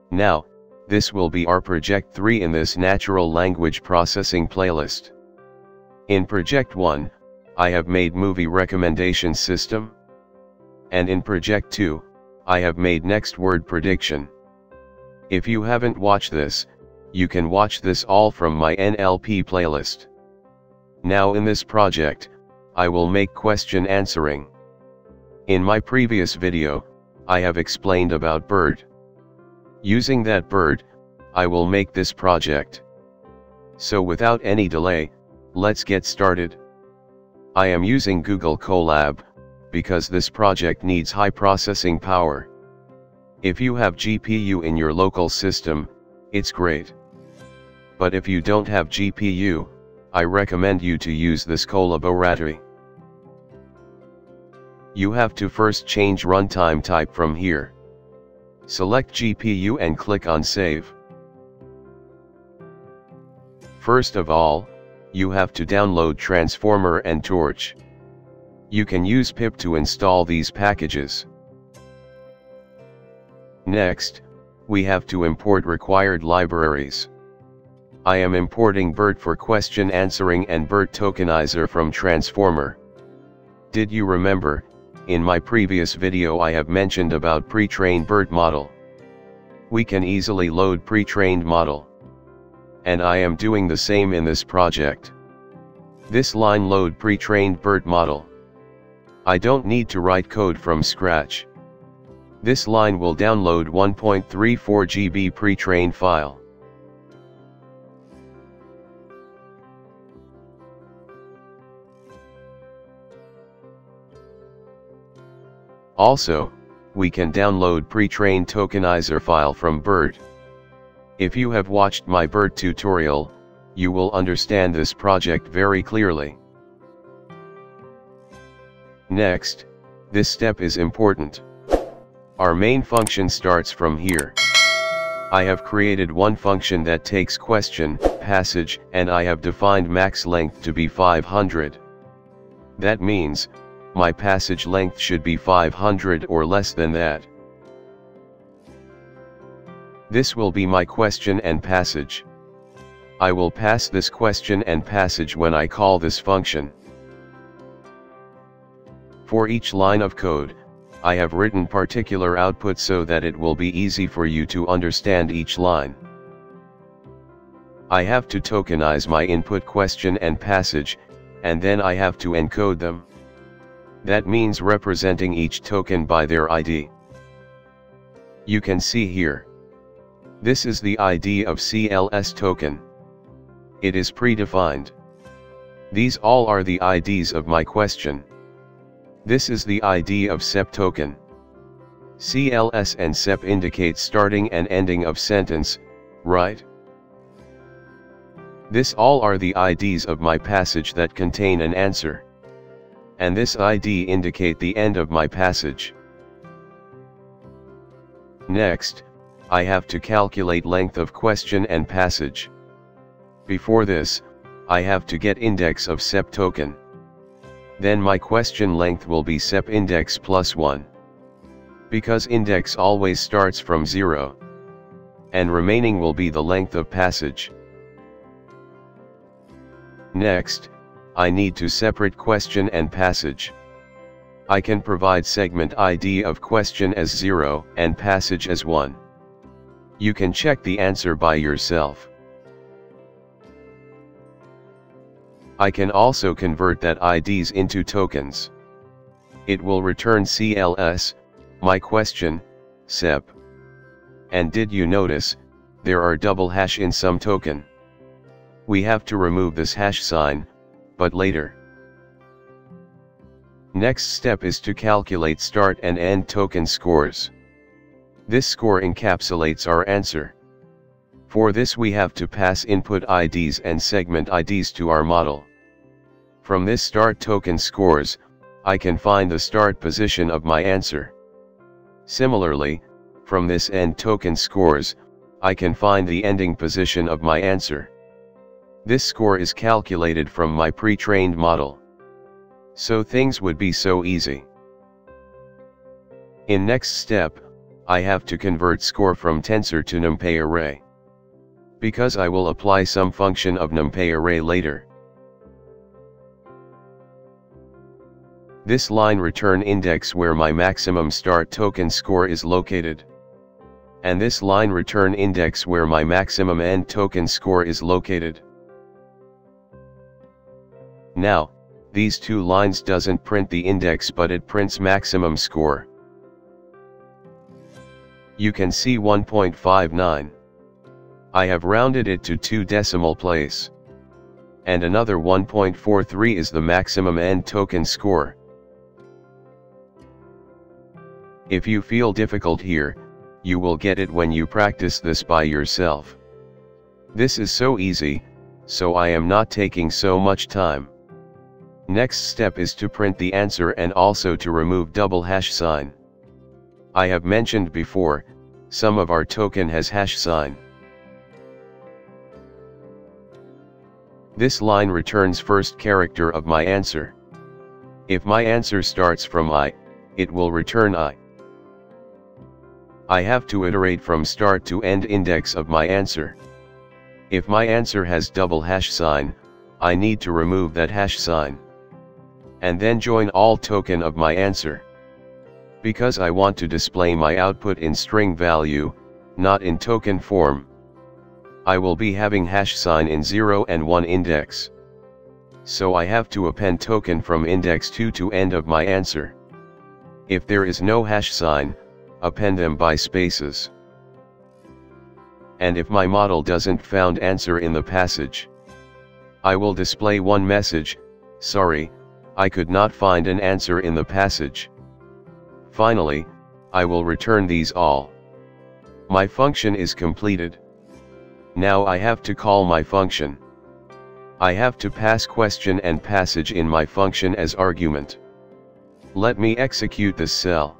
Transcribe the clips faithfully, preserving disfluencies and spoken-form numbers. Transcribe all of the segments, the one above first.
Now, this will be our project three in this natural language processing playlist. In project one, I have made movie recommendation system. And in project two, I have made next word prediction. If you haven't watched this, you can watch this all from my N L P playlist. Now in this project, I will make question answering. In my previous video, I have explained about Bert. Using that Bert, I will make this project. So without any delay, let's get started. I am using Google Colab, because this project needs high processing power. If you have G P U in your local system, it's great. But if you don't have G P U, I recommend you to use this collaboratory. You have to first change runtime type from here. Select G P U and click on Save. First of all, you have to download Transformer and Torch. You can use pip to install these packages. Next, we have to import required libraries. I am importing Bert for question answering and Bert tokenizer from Transformer. Did you remember, in my previous video I have mentioned about pre-trained Bert model. We can easily load pre-trained model. And I am doing the same in this project. This line load pre-trained Bert model. I don't need to write code from scratch. This line will download one point three four gigabyte pre-trained file. Also, we can download pre-trained tokenizer file from Bert. If you have watched my Bert tutorial, you will understand this project very clearly. Next, this step is important. Our main function starts from here. I have created one function that takes question, passage, and I have defined max length to be five hundred. That means, my passage length should be five hundred or less than that. This will be my question and passage. I will pass this question and passage when I call this function. For each line of code, I have written particular output so that it will be easy for you to understand each line. I have to tokenize my input question and passage, and then I have to encode them. That means representing each token by their I D. You can see here. This is the I D of C L S token. It is predefined. These all are the I Ds of my question. This is the I D of S E P token. C L S and S E P indicate starting and ending of sentence, right? This all are the I Ds of my passage that contain an answer. And this I D indicate the end of my passage. Next, I have to calculate length of question and passage. Before this, I have to get index of S E P token. Then my question length will be S E P index plus one. Because index always starts from zero. And remaining will be the length of passage. Next, I need to separate question and passage. I can provide segment I D of question as zero and passage as one. You can check the answer by yourself. I can also convert that I Ds into tokens. It will return C L S, my question, S E P. And did you notice, there are double hash in some token? We have to remove this hash sign, but later. Next step is to calculate start and end token scores. This score encapsulates our answer. For this we have to pass input I Ds and segment I Ds to our model. From this start token scores, I can find the start position of my answer. Similarly, from this end token scores, I can find the ending position of my answer. This score is calculated from my pre-trained model. So things would be so easy. In next step, I have to convert score from tensor to Nempei array. Because I will apply some function of Nempei array later. This line return index where my maximum start token score is located. And this line return index where my maximum end token score is located. Now, these two lines doesn't print the index but it prints maximum score. You can see one point five nine. I have rounded it to two decimal place. And another one point four three is the maximum end token score. If you feel difficult here, you will get it when you practice this by yourself. This is so easy, so I am not taking so much time. Next step is to print the answer and also to remove double hash sign. I have mentioned before, some of our token has hash sign. This line returns first character of my answer. If my answer starts from I, it will return I. I have to iterate from start to end index of my answer. If my answer has double hash sign, I need to remove that hash sign. And then join all token of my answer. Because I want to display my output in string value, not in token form, I will be having hash sign in zero and one index. So I have to append token from index two to end of my answer. If there is no hash sign, append them by spaces. And if my model doesn't found answer in the passage, I will display one message, sorry, I could not find an answer in the passage. Finally, I will return these all. My function is completed. Now I have to call my function. I have to pass question and passage in my function as argument. Let me execute this cell.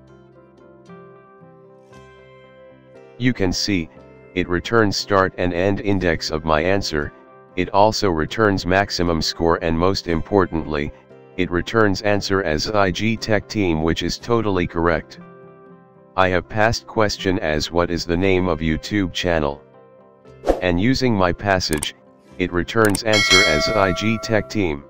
You can see, it returns start and end index of my answer, it also returns maximum score and most importantly, it returns answer as I G Tech Team which is totally correct. I have passed question as what is the name of YouTube channel. And using my passage, it returns answer as I G Tech Team.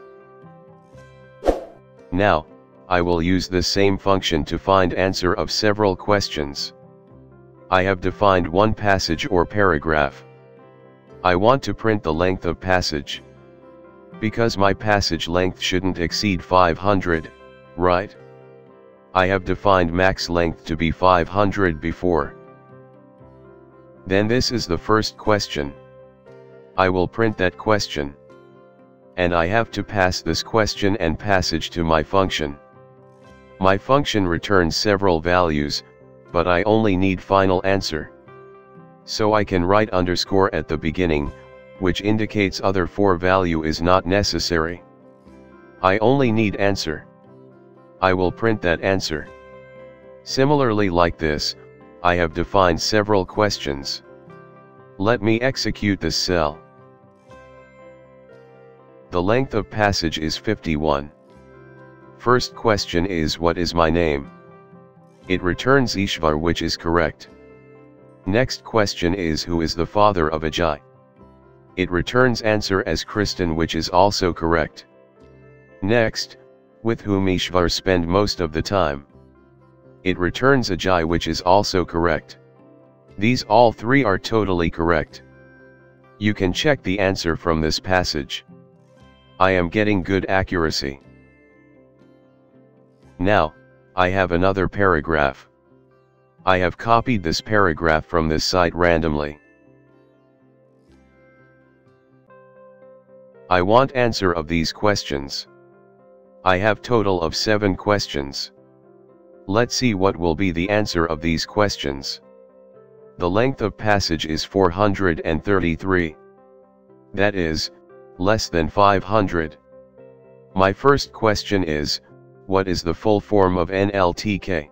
Now, I will use the same function to find answer of several questions. I have defined one passage or paragraph. I want to print the length of passage. Because my passage length shouldn't exceed five hundred, right? I have defined max length to be five hundred before. Then this is the first question. I will print that question. And I have to pass this question and passage to my function. My function returns several values, but I only need final answer. So I can write underscore at the beginning, which indicates other four value is not necessary. I only need answer. I will print that answer. Similarly like this, I have defined several questions. Let me execute this cell. The length of passage is fifty-one. First question is what is my name? It returns Ishvar which is correct. Next question is who is the father of Ajay? It returns answer as Kristen which is also correct. Next, with whom Ishvar spend most of the time? It returns Ajay which is also correct. These all three are totally correct. You can check the answer from this passage. I am getting good accuracy. Now, I have another paragraph. I have copied this paragraph from this site randomly. I want answer of these questions. I have total of seven questions. Let's see what will be the answer of these questions. The length of passage is four hundred thirty-three. That is, less than five hundred. My first question is, what is the full form of N L T K?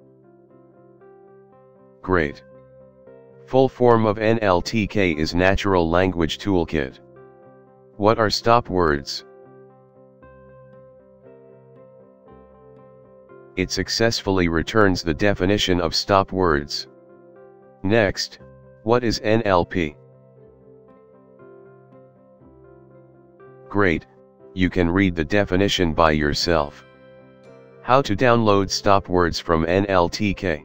Great. Full form of N L T K is Natural Language Toolkit. What are stop words? it successfully returns the definition of stop words. Next, what is N L P? Great, you can read the definition by yourself. How to download stop words from N L T K?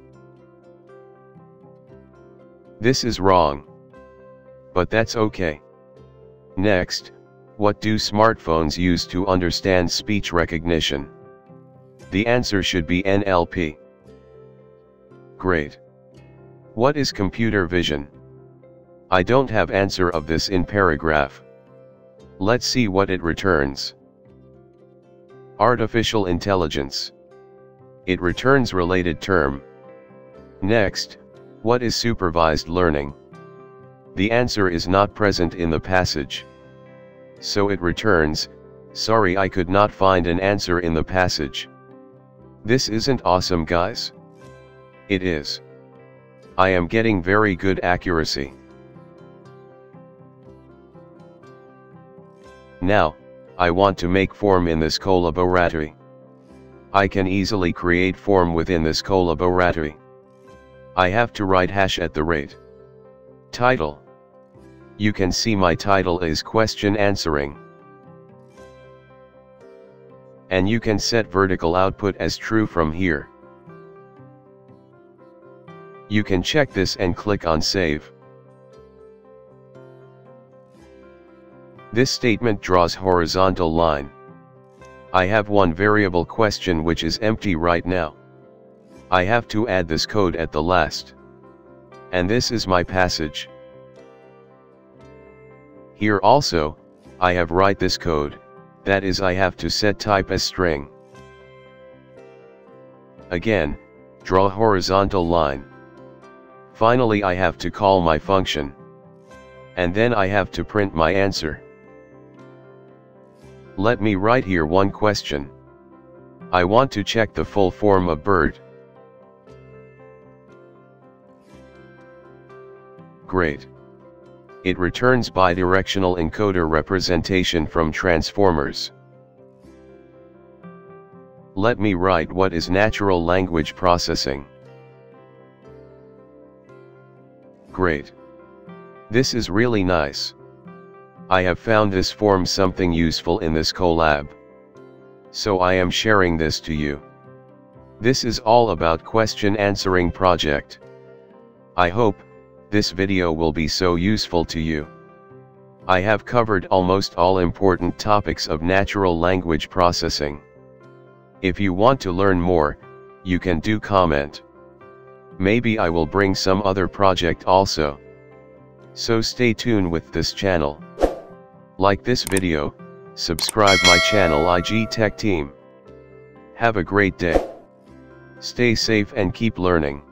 This is wrong. But that's okay. Next, what do smartphones use to understand speech recognition? The answer should be N L P. Great. What is computer vision? I don't have answer of this in paragraph. Let's see what it returns. Artificial intelligence. It returns related term. Next, what is supervised learning? The answer is not present in the passage. So it returns, sorry, I could not find an answer in the passage. This isn't awesome, guys. It is. I am getting very good accuracy. Now, I want to make form in this collaboratory. I can easily create form within this collaboratory. I have to write hash at the rate. Title. You can see my title is question answering. And you can set vertical output as true from here. You can check this and click on save. This statement draws horizontal line. I have one variable question which is empty right now. I have to add this code at the last. And this is my passage. Here also, I have write this code, that is I have to set type as string. Again, draw horizontal line. Finally I have to call my function. And then I have to print my answer. Let me write here one question. I want to check the full form of Bert. Great. It returns bidirectional encoder representation from transformers. Let me write what is natural language processing. Great. This is really nice. I have found this form something useful in this collab. So I am sharing this to you. This is all about question answering project. I hope this video will be so useful to you. I have covered almost all important topics of natural language processing. If you want to learn more, you can do comment. Maybe I will bring some other project also. So stay tuned with this channel. Like this video, subscribe my channel I G Tech Team. Have a great day. Stay safe and keep learning.